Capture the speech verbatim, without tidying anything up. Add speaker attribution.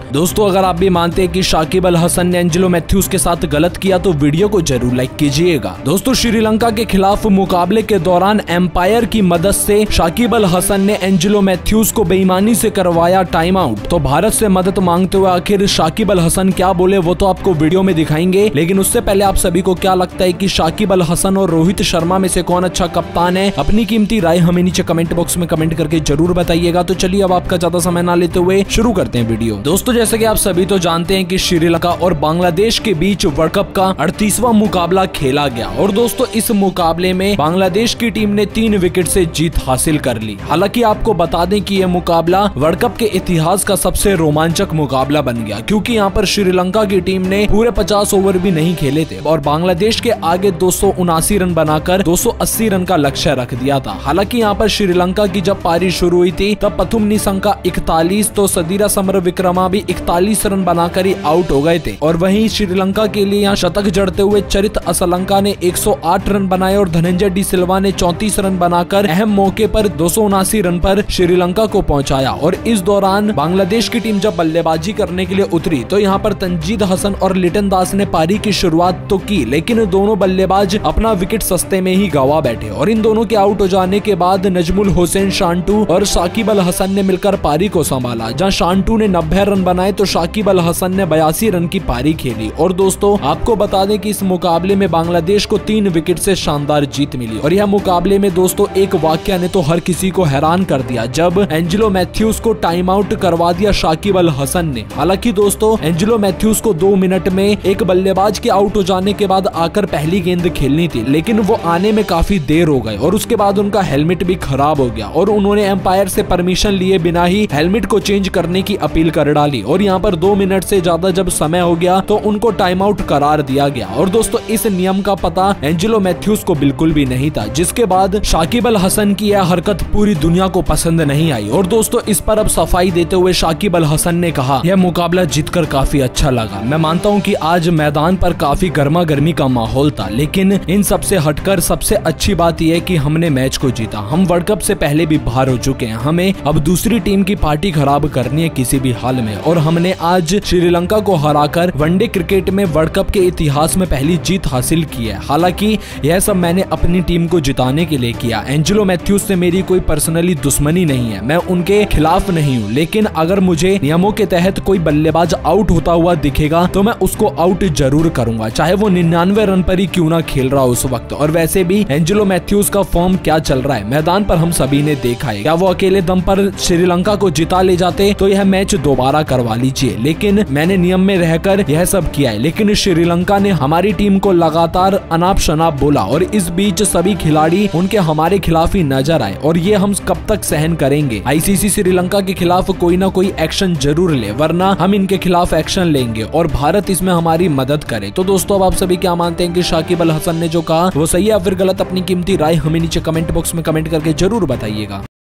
Speaker 1: दोस्तों अगर आप भी मानते हैं कि शाकिब अल हसन ने एंजेलो मैथ्यूज के साथ गलत किया तो वीडियो को जरूर लाइक कीजिएगा। दोस्तों श्रीलंका के खिलाफ मुकाबले के दौरान एम्पायर की मदद से शाकिब अल हसन ने एंजेलो मैथ्यूज को बेईमानी से करवाया टाइम आउट। तो भारत से मदद मांगते हुए आखिर शाकिब अल हसन क्या बोले वो तो आपको वीडियो में दिखाएंगे, लेकिन उससे पहले आप सभी को क्या लगता है कि शाकिब अल हसन और रोहित शर्मा में से कौन अच्छा कप्तान है? अपनी कीमती राय हमें नीचे कमेंट बॉक्स में कमेंट करके जरूर बताइएगा। तो चलिए अब आपका ज्यादा समय ना लेते हुए शुरू करते हैं वीडियो। दोस्तों जैसे कि आप सभी तो जानते हैं कि श्रीलंका और बांग्लादेश के बीच वर्ल्ड कप का अड़तीसवां मुकाबला खेला गया और दोस्तों इस मुकाबले में बांग्लादेश की टीम ने तीन विकेट से जीत हासिल कर ली। हालांकि आपको बता दें कि यह मुकाबला वर्ल्ड कप के इतिहास का सबसे रोमांचक मुकाबला बन गया, क्योंकि यहाँ पर श्रीलंका की टीम ने पूरे पचास ओवर भी नहीं खेले थे और बांग्लादेश के आगे दो सौ उनासी रन बनाकर दो सौ अस्सी रन का लक्ष्य रख दिया था। हालांकि यहाँ पर श्रीलंका की जब पारी शुरू हुई थी तब पथुम निशंका इकतालीस तो सदीरा समरविक्रमा भी इकतालीस रन बनाकर ही आउट हो गए थे और वहीं श्रीलंका के लिए यहाँ शतक जड़ते हुए चरित असलंका ने एक सौ आठ रन बनाए और धनंजय डी सिल्वा ने चौंतीस रन बनाकर अहम मौके पर दो सौ उनासी रन पर श्रीलंका को पहुंचाया। और इस दौरान बांग्लादेश की टीम जब बल्लेबाजी करने के लिए उतरी तो यहाँ पर तंजीद हसन और लिटन दास ने पारी की शुरुआत तो की, लेकिन दोनों बल्लेबाज अपना विकेट सस्ते में ही गवा बैठे और इन दोनों के आउट हो जाने के बाद नजमुल हुसैन शांटू और शाकिब अल हसन ने मिलकर पारी को संभाला। जहां शांटू ने नब्बे रन बनाए तो शाकिब अल हसन ने बयासी रन की पारी खेली। और दोस्तों आपको बता दें कि इस मुकाबले में बांग्लादेश को तीन विकेट से शानदार जीत मिली और यह मुकाबले में दोस्तों एक वाकया ने तो हर किसी को हैरान कर दिया जब एंजेलो मैथ्यूज को टाइम आउट करवा दिया शाकिब अल हसन ने। हालांकि दोस्तों एंजेलो मैथ्यूज को दो मिनट में एक बल्लेबाज के आउट हो जाने के बाद आकर पहली गेंद खेलनी थी, लेकिन वो आने में काफी देर हो गए और उसके बाद उनका हेलमेट भी खराब हो गया और उन्होंने एम्पायर से परमिशन लिए बिना ही हेलमेट को चेंज करने की अपील कर डाली और यहाँ पर दो मिनट से ज्यादा जब समय हो गया तो उनको टाइम आउट करार दिया गया। और दोस्तों इस नियम का पता एंजेलो मैथ्यूज को बिल्कुल भी नहीं था, जिसके बाद शाकिब अल हसन की यह हरकत पूरी दुनिया को पसंद नहीं आई। और दोस्तों इस पर अब सफाई देते हुए शाकिब अल हसन ने कहा, यह मुकाबला जीतकर काफी अच्छा लगा। मैं मानता हूँ कि आज मैदान पर काफी गर्मा गर्मी का माहौल था, लेकिन इन सबसे हटकर सबसे अच्छी बात यह है कि हमने मैच को जीता। हम वर्ल्ड कप से पहले भी बाहर हो चुके हैं, हमें अब दूसरी टीम की पार्टी खराब करनी है किसी भी हाल में और हमने आज श्रीलंका को हराकर वनडे क्रिकेट में वर्ल्ड कप के इतिहास में पहली जीत हासिल की है। हालांकि यह सब मैंने अपनी टीम को जिताने के लिए किया। एंजेलो मैथ्यूज से मेरी कोई पर्सनली दुश्मनी नहीं है, मैं उनके खिलाफ नहीं हूँ, लेकिन अगर मुझे नियमों के तहत कोई बल्लेबाज आउट होता हुआ दिखेगा तो मैं उसको आउट जरूर करूंगा, चाहे वो निन्यानवे रन पर ही क्यों ना खेल रहा हो उस वक्त। और वैसे भी एंजेलो मैथ्यूज का फॉर्म क्या चल रहा है मैदान पर हम सभी ने देखा है। क्या वो अकेले दम पर श्रीलंका को जिता ले जाते तो यह मैच दोबारा करवा लीजिए, लेकिन मैंने नियम में रहकर यह सब किया है। लेकिन श्रीलंका ने हमारी टीम को लगातार अनाप शनाप बोला और इस बीच सभी खिलाड़ी उनके हमारे खिलाफ ही नजर आए और ये हम कब तक सहन करेंगे। आईसीसी श्रीलंका के खिलाफ कोई ना कोई एक्शन जरूर ले, वरना हम इनके खिलाफ एक्शन लेंगे और भारत इसमें हमारी मदद करे। तो दोस्तों अब आप सभी क्या मानते हैं कि शाकिब अल हसन ने जो कहा वो सही है या फिर गलत? अपनी कीमती राय हमें नीचे कमेंट बॉक्स में कमेंट करके जरूर बताइएगा।